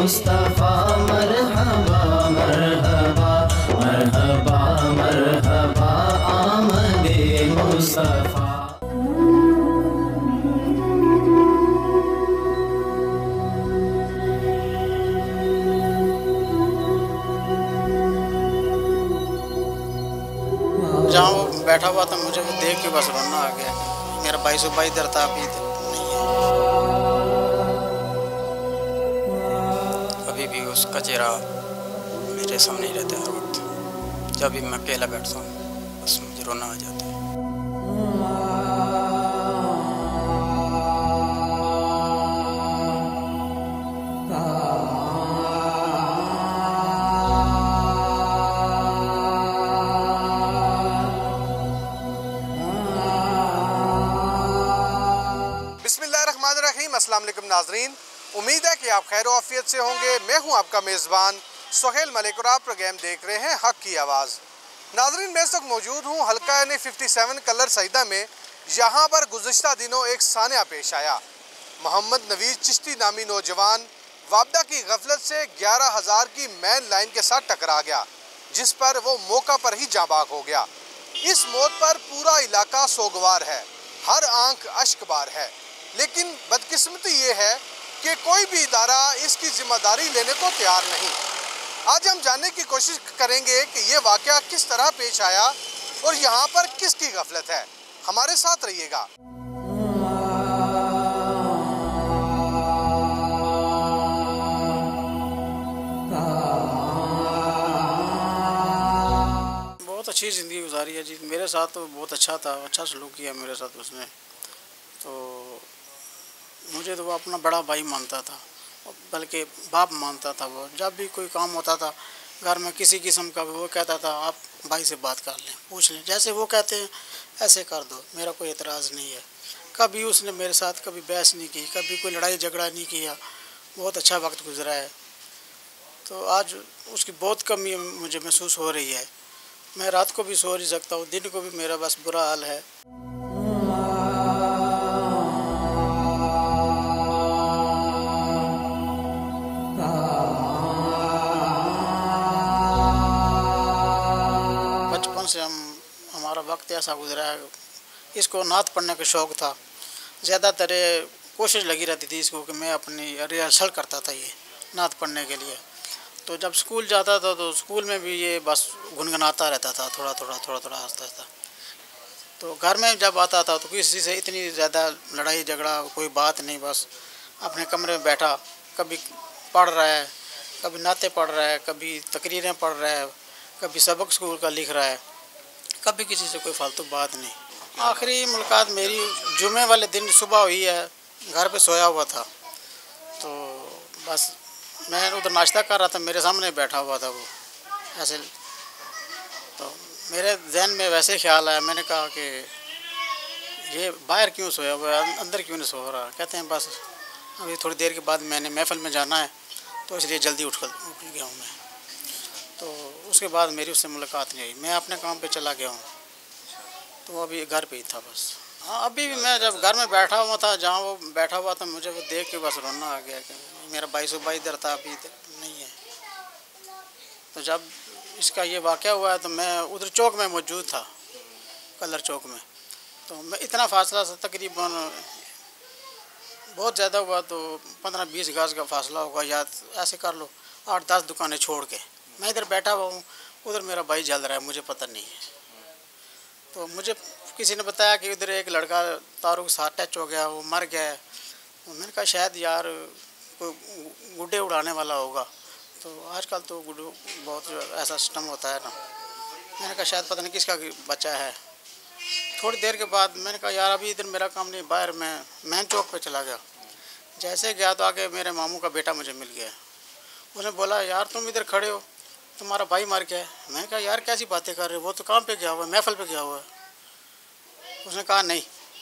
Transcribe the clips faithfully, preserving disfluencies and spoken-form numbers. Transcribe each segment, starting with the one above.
मुस्तफ़ा मरहबा मरहबा मरहबा मरहबा आमदे मुस्तफ़ा। जहाँ वो बैठा हुआ था मुझे वो देख के बस रोना आ गया। मेरा भाई सुबह इधर था, अभी इधर नहीं है। अभी भी उसका चेहरा मेरे सामने ही रहता है हर वक्त। जब भी मैं अकेला बैठता हूँ बस मुझे रोना आ जाता है। अस्सलाम वालेकुम नाजरीन, उम्मीद है कि आप खैर आफियत से होंगे। मैं हूं आपका मेज़बान सुहेल मलिक और आप प्रोग्राम देख रहे हैं हक की आवाज़। नाजरीन, मैं इस वक्त मौजूद हूं हल्का एन फिफ्टी सेवन कलर सईदा में। यहां पर गुज़िश्ता दिनों एक सानिया पेश आया। मोहम्मद नवीद चिश्ती नामी नौजवान वाबदा की गफलत से ग्यारह हज़ार की मैन लाइन के साथ टकरा गया, जिस पर वो मौका पर ही जाबाक हो गया। इस मौत पर पूरा इलाका सोगवार है, हर आंख अश्कबार है। लेकिन बदकिस्मती ये है कि कोई भी इदारा इसकी जिम्मेदारी लेने को तैयार नहीं। आज हम जानने की कोशिश करेंगे कि ये वाक़या किस तरह पेश आया और यहाँ पर किसकी गफलत है। हमारे साथ रहिएगा। बहुत अच्छी ज़िंदगी गुजारी है जी। मेरे साथ तो बहुत अच्छा था, अच्छा सलूक किया मेरे साथ उसने। तो मुझे तो वो अपना बड़ा भाई मानता था, बल्कि बाप मानता था। वो जब भी कोई काम होता था घर में किसी किस्म का, वो कहता था आप भाई से बात कर लें, पूछ लें, जैसे वो कहते हैं ऐसे कर दो, मेरा कोई एतराज़ नहीं है। कभी उसने मेरे साथ कभी बहस नहीं की, कभी कोई लड़ाई झगड़ा नहीं किया। बहुत अच्छा वक्त गुजरा है। तो आज उसकी बहुत कमी मुझे महसूस हो रही है। मैं रात को भी सो नहीं सकता हूँ, दिन को भी मेरा बस बुरा हाल है। से हम हमारा वक्त ऐसा गुजरा है। इसको नात पढ़ने का शौक़ था, ज़्यादातर कोशिश लगी रहती थी इसको कि मैं अपनी रिहर्सल करता था ये नात पढ़ने के लिए। तो जब स्कूल जाता था तो स्कूल में भी ये बस गुनगुनाता रहता था, थोड़ा थोड़ा थोड़ा थोड़ा हंसता था। तो घर में जब आता था तो किसी से इतनी ज़्यादा लड़ाई झगड़ा कोई बात नहीं, बस अपने कमरे में बैठा, कभी पढ़ रहा है, कभी नाते पढ़ रहा है, कभी तकरीरें पढ़ रहा है, कभी सबक स्कूल का लिख रहा है, कभी किसी से कोई फालतू बात नहीं। आखिरी मुलाकात मेरी जुमे वाले दिन सुबह हुई है, घर पे सोया हुआ था। तो बस मैं उधर नाश्ता कर रहा था, मेरे सामने बैठा हुआ था वो ऐसे। तो मेरे जहन में वैसे ख्याल आया, मैंने कहा कि ये बाहर क्यों सोया हुआ है, अंदर क्यों नहीं सो रहा। कहते हैं बस अभी थोड़ी देर के बाद मैंने महफिल में जाना है, तो इसलिए जल्दी उठ कर उठ गया हूँ मैं। तो उसके बाद मेरी उससे मुलाकात नहीं हुई, मैं अपने काम पे चला गया हूँ। तो अभी घर पे ही था बस। हाँ, अभी भी मैं जब घर में बैठा हुआ था, जहाँ वो बैठा हुआ था, मुझे वो देख के बस रोना आ गया कि मेरा भाई सुबह इधर था, अभी इधर नहीं है। तो जब इसका ये वाक़या हुआ है तो मैं उधर चौक में मौजूद था, कलर चौक में। तो मैं इतना फासला था, तकरीबन बहुत ज़्यादा हुआ तो पंद्रह बीस गज का फासला होगा, या ऐसे कर लो आठ दस दुकानें छोड़ के मैं इधर बैठा हुआ हूँ, उधर मेरा भाई जल रहा है, मुझे पता नहीं है। तो मुझे किसी ने बताया कि उधर एक लड़का तारों के साथ टच हो गया, वो मर गया है। तो मैंने कहा शायद यार कोई गुड्डे उड़ाने वाला होगा। तो आजकल तो गुड्डू बहुत ऐसा सिस्टम होता है ना। मैंने कहा शायद पता नहीं किसका बच्चा है। थोड़ी देर के बाद मैंने कहा यार अभी इधर मेरा काम नहीं, बाहर मैं मेन चौक पे चला गया। जैसे गया तो आगे मेरे मामू का बेटा मुझे मिल गया। उसने बोला यार तुम इधर खड़े हो, तुम्हारा भाई मर गया है। मैंने कहा यार कैसी बातें कर रहे हो, वो तो काम पे गया हुआ है, महफिल पे गया हुआ है। उसने कहा नहीं,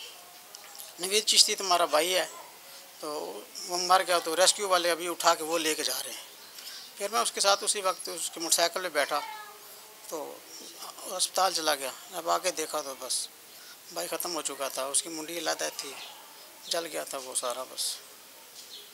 नवीद चिश्ती तुम्हारा भाई है, तो वो मर गया तो रेस्क्यू वाले अभी उठा के वो लेके जा रहे हैं। फिर मैं उसके साथ उसी वक्त उसकी मोटरसाइकिल पे बैठा तो अस्पताल चला गया। जब आके देखा तो बस भाई ख़त्म हो चुका था, उसकी मुंडी लदा थी, जल गया था वो सारा। बस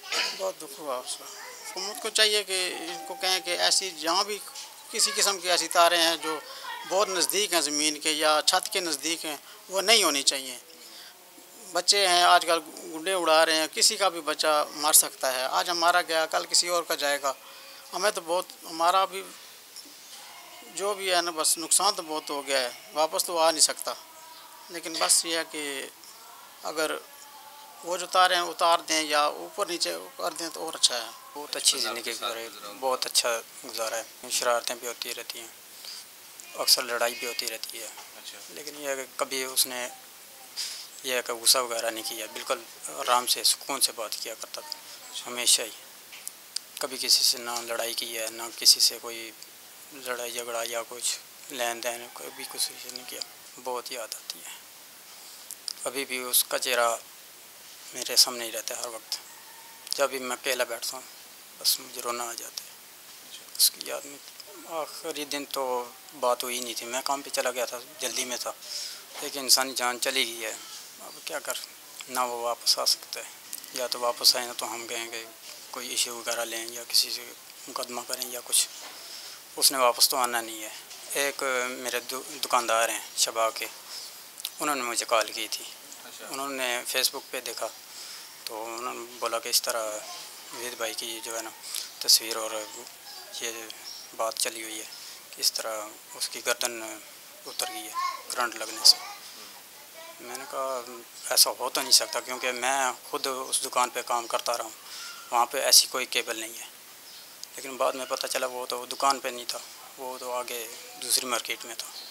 बहुत दुख हुआ उसका। हुकूमत को चाहिए कि इनको कहें कि ऐसी जहाँ भी किसी किस्म की ऐसी तारें हैं जो बहुत नज़दीक हैं ज़मीन के या छत के नज़दीक हैं, वो नहीं होनी चाहिए। बच्चे हैं आजकल गुड्डे उड़ा रहे हैं, किसी का भी बच्चा मर सकता है। आज हमारा गया, कल किसी और का जाएगा। हमें तो बहुत, हमारा भी जो भी है ना, बस नुकसान तो बहुत हो गया है, वापस तो आ नहीं सकता। लेकिन बस ये है कि अगर वो जो तारे हैं उतार दें या ऊपर नीचे कर दें तो और अच्छा है। बहुत अच्छी ज़िंदगी गुजारी, बहुत अच्छा गुजारा है। शरारतें भी होती रहती हैं, अक्सर लड़ाई भी होती रहती है। अच्छा। लेकिन यह है कि कभी उसने यह है कि गुस्सा वगैरह नहीं किया, बिल्कुल आराम से सुकून से बात किया करता था हमेशा ही। कभी किसी से ना लड़ाई की है, ना किसी से कोई लड़ाई झगड़ा या कुछ लेन देन, कभी कुछ नहीं किया। बहुत याद आती है, अभी भी उसका चेहरा मेरे सामने ही रहता है हर वक्त। जब भी मैं अकेला बैठता हूँ बस मुझे रोना आ जाता है उसकी याद में। आखिरी दिन तो बात हुई नहीं थी, मैं काम पे चला गया था, जल्दी में था, लेकिन इंसानी जान चली गई है। अब क्या कर, ना वो वापस आ सकता है, या तो वापस आए ना तो हम कहेंगे कोई इशू वगैरह लें या किसी से मुकदमा करें या कुछ। उसने वापस तो आना नहीं है। एक मेरे दु, दुकानदार हैं शबाब के, उन्होंने मुझे कॉल की थी। उन्होंने फेसबुक पे देखा तो उन्होंने बोला कि इस तरह वेद भाई की जो है ना तस्वीर और ये बात चली हुई है कि इस तरह उसकी गर्दन उतर गई है करंट लगने से। मैंने कहा ऐसा हो तो नहीं सकता, क्योंकि मैं खुद उस दुकान पे काम करता रहा हूँ, वहाँ पे ऐसी कोई केबल नहीं है। लेकिन बाद में पता चला वो तो दुकान पे नहीं था, वो तो आगे दूसरी मार्केट में था।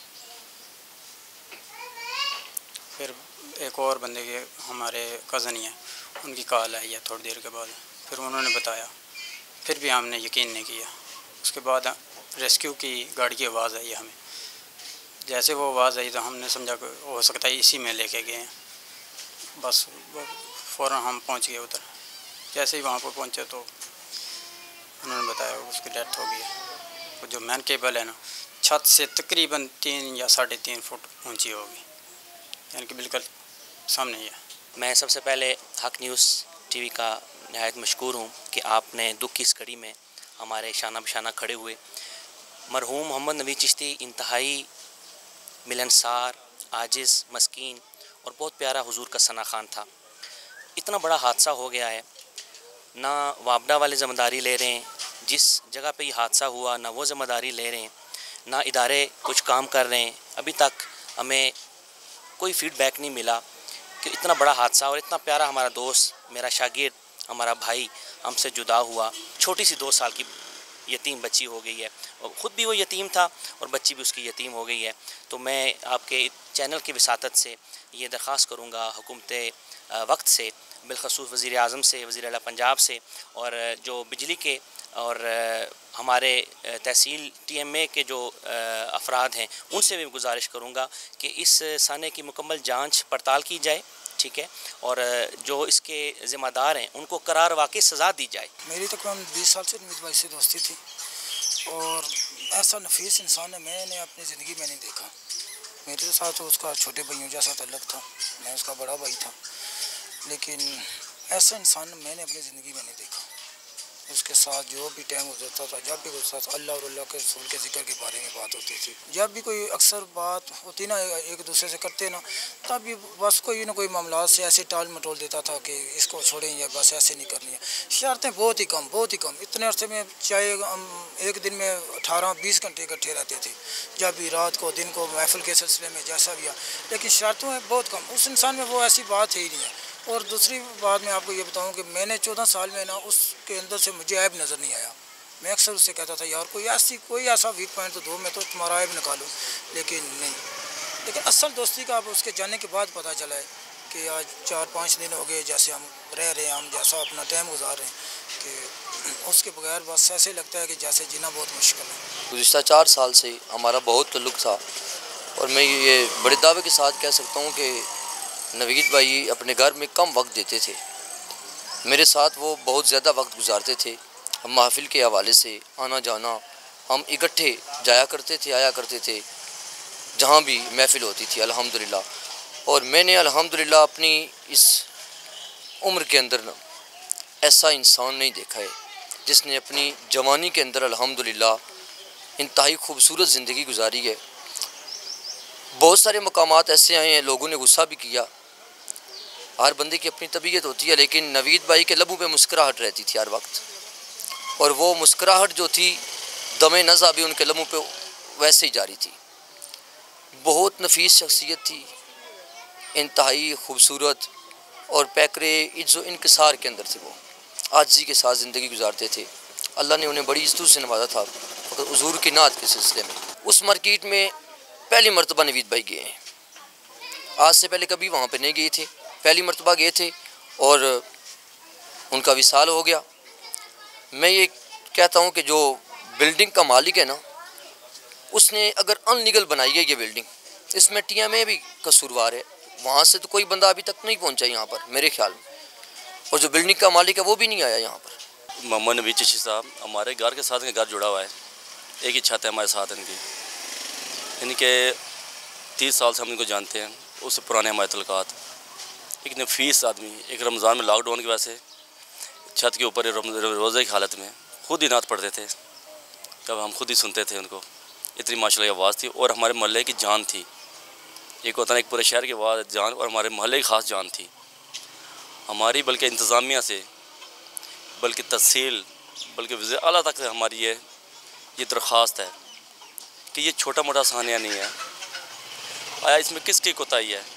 फिर एक और बंदे के हमारे कज़न ही हैं, उनकी कॉल आई है थोड़ी देर के बाद, फिर उन्होंने बताया, फिर भी हमने यकीन नहीं किया। उसके बाद रेस्क्यू की गाड़ी की आवाज़ आई हमें, जैसे वो आवाज़ आई तो हमने समझा कि हो सकता है इसी में लेके गए हैं। बस फ़ौरन हम पहुंच गए उधर। जैसे ही वहाँ पर पहुँचे तो उन्होंने बताया उसकी डेथ हो गई है। जो मेन केबल है ना, छत से तकरीबन तीन या साढ़े तीन फुट ऊंची होगी, यानी कि बिल्कुल सामने ही है। मैं सबसे पहले हक न्यूज़ टीवी का नहायत मशकूर हूँ कि आपने दुख की इस घड़ी में हमारे शाना बशाना खड़े हुए। मरहूम मोहम्मद नवीद चिश्ती इंतहाई मिलनसार, आजिज़, मस्कीन और बहुत प्यारा हुजूर का सना खान था। इतना बड़ा हादसा हो गया है, ना वापडा वाले ज़िम्मेदारी ले रहे हैं, जिस जगह पे ये हादसा हुआ ना वो ज़िम्मेदारी ले रहे हैं, ना इदारे कुछ काम कर रहे हैं। अभी तक हमें कोई फीडबैक नहीं मिला कि इतना बड़ा हादसा और इतना प्यारा हमारा दोस्त, मेरा शागिर्द, हमारा भाई हमसे जुदा हुआ। छोटी सी दो साल की यतीम बच्ची हो गई है, और ख़ुद भी वो यतीम था और बच्ची भी उसकी यतीम हो गई है। तो मैं आपके चैनल की विसातत से ये दरख्वास्त करूँगा हुकूमत वक्त से, बिलखसूस वज़ीर आज़म से, वज़ीर आला पंजाब से, और जो बिजली के और हमारे तहसील टी एम ए के जो अफराद हैं उनसे भी गुजारिश करूँगा कि इस साने की मुकम्मल जांच पड़ताल की जाए, ठीक है, और जो इसके ज़िम्मेदार हैं उनको करार वाक़ई सज़ा दी जाए। मेरी तकरीबन बीस साल से नवीद भाई से दोस्ती थी, और ऐसा नफीस इंसान है मैंने अपनी ज़िंदगी में नहीं देखा। मेरे साथ तो उसका छोटे भाइयों जैसा तल्लुक़ था, मैं उसका बड़ा भाई था, लेकिन ऐसा इंसान मैंने अपनी ज़िंदगी में नहीं देखा। उसके साथ जो भी टाइम गुजरता था, जब भी गुजरता था, अल्लाह और अल्लाह के रसूल के ज़िक्र के बारे में बात होती थी। जब भी कोई अक्सर बात होती ना एक दूसरे से करते ना, तब भी बस कोई ना कोई मामला से ऐसे टाल मटोल देता था कि इसको छोड़ें या बस ऐसे नहीं करनी है। शरारतें बहुत ही कम बहुत ही कम इतने अरसे में चाहे हम एक दिन में अठारह बीस घंटे इकट्ठे रहते थे, जब भी रात को दिन को महफिल के सिलसिले में जैसा भी, लेकिन शरारतों में बहुत कम। उस इंसान में वो ऐसी बात है ही नहीं है। और दूसरी बात मैं आपको ये बताऊं कि मैंने चौदह साल में ना उसके अंदर से मुझे ऐब नज़र नहीं आया। मैं अक्सर उससे कहता था यार कोई ऐसी कोई ऐसा वीक पॉइंट तो दो, मैं तो तुम्हारा ऐब निकालूं, लेकिन नहीं। लेकिन असल दोस्ती का अब उसके जाने के बाद पता चला है कि आज चार पाँच दिन हो गए जैसे हम रह रहे हैं, हम जैसा अपना टाइम गुजार रहे हैं, कि उसके बगैर बस ऐसे लगता है कि जैसे जीना बहुत मुश्किल है। गुज़िश्ता चार साल से हमारा बहुत ताल्लुक़ था, और मैं ये बड़े दावे के साथ कह सकता हूँ कि नवीद भाई अपने घर में कम वक्त देते थे। मेरे साथ वो बहुत ज़्यादा वक्त गुजारते थे। हम महफिल के हवाले से आना जाना हम इकट्ठे जाया करते थे, आया करते थे जहाँ भी महफिल होती थी अल्हम्दुलिल्लाह। और मैंने अल्हम्दुलिल्लाह अपनी इस उम्र के अंदर ना ऐसा इंसान नहीं देखा है जिसने अपनी जवानी के अंदर अल्हम्दुलिल्लाह इंतहाई खूबसूरत ज़िंदगी गुजारी है। बहुत सारे मकामात ऐसे आए हैं, लोगों ने गुस्सा भी किया, हर बंदे की अपनी तबीयत होती है, लेकिन नवीद भाई के लबों पे मुस्कुराहट रहती थी हर वक्त, और वो मुस्कुराहट जो थी दमे नज़ा भी उनके लबों पे वैसे ही जारी थी। बहुत नफीस शख्सियत थी, इंतहाई खूबसूरत, और पैकरे इज्जो इनकसार के अंदर थे। वो आजिज़ी के साथ ज़िंदगी गुजारते थे। अल्लाह ने उन्हें बड़ी इज्जतों से नवाजा था मगर हुजूर की नात के सिलसिले में। उस मार्केट में पहली मरतबा नवीद भाई गए हैं, आज से पहले कभी वहाँ पे नहीं गए थे, पहली मरतबा गए थे और उनका विसाल हो गया। मैं ये कहता हूँ कि जो बिल्डिंग का मालिक है ना, उसने अगर अनलीगल बनाई है ये बिल्डिंग, इसमें टी एम ए भी कसूरवार है। वहाँ से तो कोई बंदा अभी तक नहीं पहुँचा यहाँ पर मेरे ख्याल में, और जो बिल्डिंग का मालिक है वो भी नहीं आया यहाँ पर। मोहम्मद नबी चिश्ती साहब, हमारे घर के साथ इनका घर जुड़ा हुआ है, एक ही छत है हमारे साथ इनकी। इनके तीस साल से हम इनको जानते हैं, उससे पुराने हमारे तलकात। एक नफीस आदमी, एक रमज़ान में लॉकडाउन की वजह से छत के ऊपर रोज़े की हालत में खुद ही नात पढ़ते थे, तब हम खुद ही सुनते थे उनको। इतनी माशाल्लाह की आवाज़ थी और हमारे मोहल्ले की जान थी। एक होता है एक पूरे शहर की आवाज़ जान, और हमारे मोहल्ले की ख़ास जान थी हमारी, बल्कि इंतज़ामिया से, बल्कि तहसील, बल्कि वज़ीर आला तक से हमारी ये ये दरख्वास्त है कि ये छोटा मोटा सानिया नहीं है। आया इसमें किसकी कोताही है?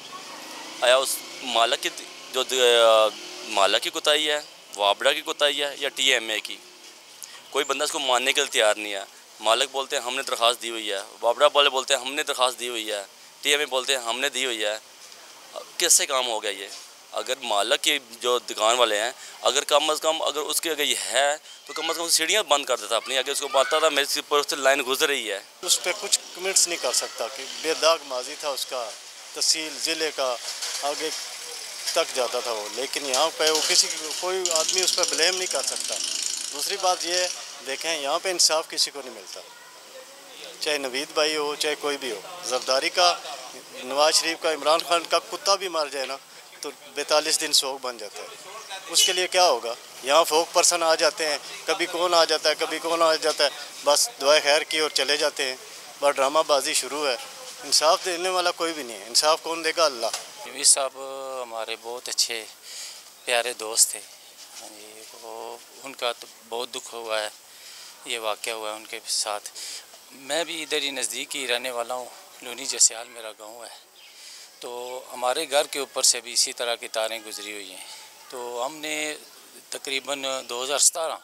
आया उस मालक की, जो मालक की कोताही है, वाबड़ा की कोताही है, या टी एम ए की? कोई बंदा इसको मानने के लिए तैयार नहीं है। मालक बोलते हैं हमने दरख्वास्त दी हुई है, वाबड़ा वाले बोलते हैं हमने दरख्वास्त दी हुई है, टी एम ए बोलते हैं हमने दी हुई है। कैसे काम हो गया ये? अगर मालक के जो दुकान वाले हैं, अगर कम अज़ कम अगर उसके अगर ये है तो कम अज़ कम सीढ़ियाँ बंद कर देता अपनी, अगर उसको पता था मेरे ऊपर से लाइन गुजर रही है। उस पर कुछ कमेंट्स नहीं कर सकता कि बेदाग माजी था उसका, तहसील ज़िले का आगे तक जाता था वो, लेकिन यहाँ पे वो किसी कोई आदमी उस पर ब्लेम नहीं कर सकता। दूसरी बात ये देखें, यहाँ पे इंसाफ किसी को नहीं मिलता, चाहे नवीद भाई हो चाहे कोई भी हो। जरदारी का, नवाज शरीफ का, इमरान खान का कुत्ता भी मर जाए ना तो बैतालीस दिन शोक बन जाता है। उसके लिए क्या होगा? यहाँ फोक पर्सन आ जाते हैं, कभी कौन आ जाता है कभी कौन आ जाता है, बस दुआ खैर की और चले जाते हैं, बस ड्रामाबाजी शुरू है। इंसाफ देने वाला कोई भी नहीं है, इंसाफ कौन देगा? अल्लाह। नवीद साहब हमारे बहुत अच्छे प्यारे दोस्त थे, वो उनका तो बहुत दुख हुआ है, ये वाक़या हुआ है उनके साथ। मैं भी इधर ही नज़दीक ही रहने वाला हूँ, लूनी जसियाल मेरा गांव है, तो हमारे घर के ऊपर से भी इसी तरह की तारें गुजरी हुई हैं। तो हमने तकरीबन दो हज़ार सतारह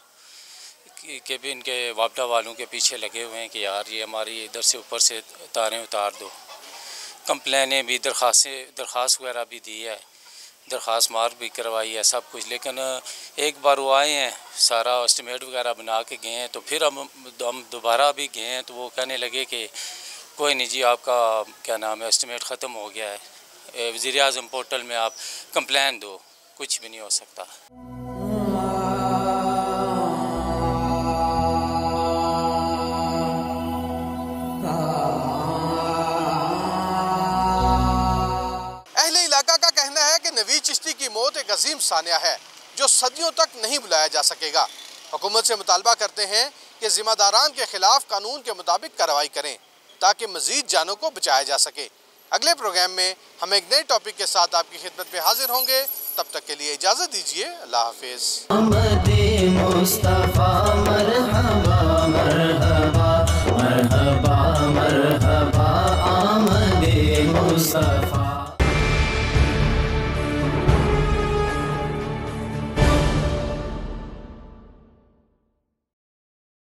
के भी इनके वापडा वालों के पीछे लगे हुए हैं कि यार ये हमारी इधर से ऊपर से तारें उतार दो। कंप्लेनें भी, दरख्वास्तें दरख्वास्त वगैरह भी दी है, दरख्वास्त मार्क भी करवाई है, सब कुछ। लेकिन एक बार वो आए हैं, सारा एस्टिमेट वगैरह बना के गए हैं, तो फिर हम हम दोबारा भी गए हैं, तो वो कहने लगे कि कोई नहीं जी, आपका क्या नाम है एस्टिमेट ख़त्म हो गया है, वज़ीर आज़म पोर्टल में आप कंप्लेन दो, कुछ भी नहीं हो सकता। अहले इलाका का कहना है कि नवीद चिश्ती की मौत एक अजीम सानिया है जो सदियों तक नहीं बुलाया जा सकेगा। हुकूमत से मुतालबा करते हैं कि जिम्मेदारान के खिलाफ कानून के मुताबिक कार्रवाई करें ताकि मजीद जानों को बचाया जा सके। अगले प्रोग्राम में हम एक नए टॉपिक के साथ आपकी खिदमत में हाजिर होंगे, तब तक के लिए इजाज़त दीजिए। अल्लाह हाफिज़। मुस्तफा मरहबा मरहबा मरहबा मरहबा आमदे मुस्तफा।